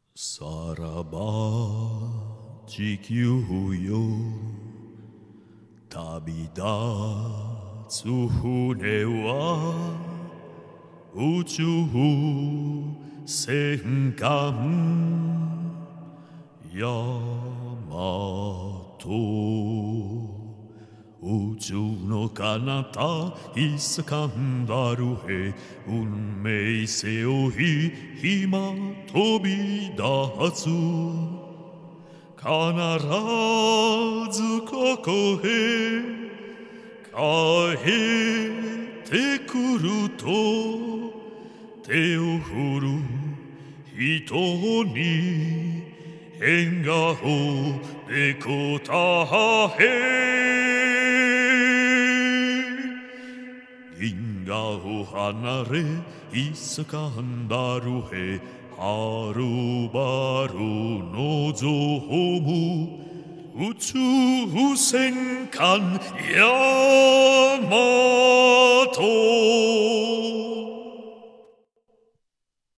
さらば地球よ旅立つ船は宇宙戦艦ヤマト宇宙の彼方イスカンダルへ運命背負い今飛び出す必ずここへ帰ってくると手を振る人に笑顔で答え銀河を離れイスカンダルへはるばる望む宇宙戦艦ヤ